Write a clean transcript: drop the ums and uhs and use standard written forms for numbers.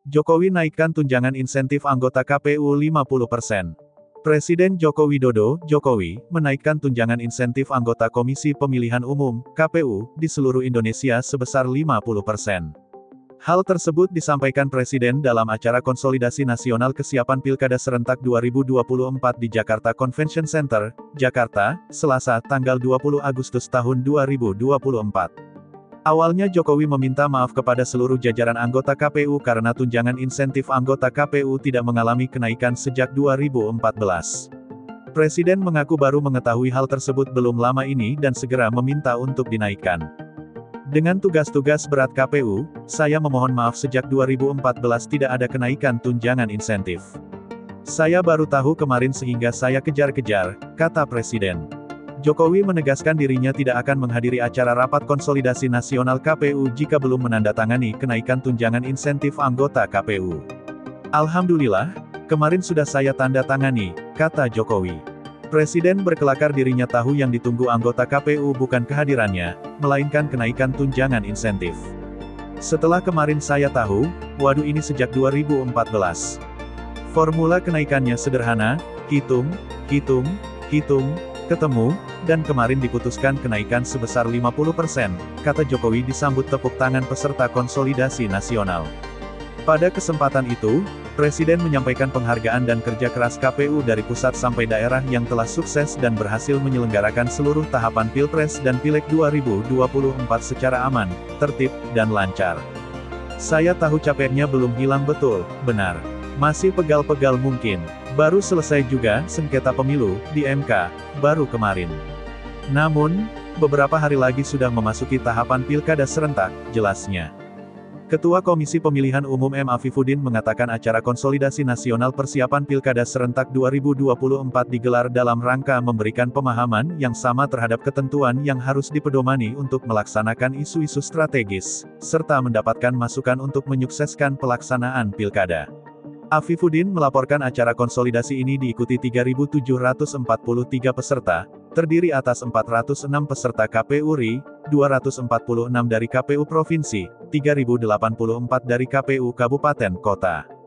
Jokowi naikkan tunjangan insentif anggota KPU 50%. Presiden Joko Widodo, Jokowi, menaikkan tunjangan insentif anggota Komisi Pemilihan Umum, KPU, di seluruh Indonesia sebesar 50%. Hal tersebut disampaikan Presiden dalam acara konsolidasi nasional kesiapan Pilkada Serentak 2024 di Jakarta Convention Center, Jakarta, Selasa, tanggal 20 Agustus tahun 2024. Awalnya Jokowi meminta maaf kepada seluruh jajaran anggota KPU karena tunjangan insentif anggota KPU tidak mengalami kenaikan sejak 2014. Presiden mengaku baru mengetahui hal tersebut belum lama ini dan segera meminta untuk dinaikkan. Dengan tugas-tugas berat KPU, saya memohon maaf sejak 2014 tidak ada kenaikan tunjangan insentif. Saya baru tahu kemarin sehingga saya kejar-kejar, kata Presiden. Jokowi menegaskan dirinya tidak akan menghadiri acara rapat konsolidasi nasional KPU jika belum menandatangani kenaikan tunjangan insentif anggota KPU. Alhamdulillah, kemarin sudah saya tanda tangani, kata Jokowi. Presiden berkelakar dirinya tahu yang ditunggu anggota KPU bukan kehadirannya, melainkan kenaikan tunjangan insentif. Setelah kemarin saya tahu, waduh ini sejak 2014. Formula kenaikannya sederhana, hitung, ketemu, dan kemarin diputuskan kenaikan sebesar 50%, kata Jokowi disambut tepuk tangan peserta konsolidasi nasional. Pada kesempatan itu, Presiden menyampaikan penghargaan dan kerja keras KPU dari pusat sampai daerah yang telah sukses dan berhasil menyelenggarakan seluruh tahapan Pilpres dan Pileg 2024 secara aman, tertib, dan lancar. Saya tahu capeknya belum hilang betul, benar. Masih pegal-pegal mungkin. Baru selesai juga sengketa pemilu di MK, baru kemarin. Namun, beberapa hari lagi sudah memasuki tahapan Pilkada Serentak, jelasnya. Ketua Komisi Pemilihan Umum M. Afifuddin mengatakan acara konsolidasi nasional persiapan Pilkada Serentak 2024 digelar dalam rangka memberikan pemahaman yang sama terhadap ketentuan yang harus dipedomani untuk melaksanakan isu-isu strategis, serta mendapatkan masukan untuk menyukseskan pelaksanaan Pilkada. Afifuddin melaporkan acara konsolidasi ini diikuti 3.743 peserta, terdiri atas 406 peserta KPU RI, 246 dari KPU Provinsi, 3.084 dari KPU Kabupaten Kota.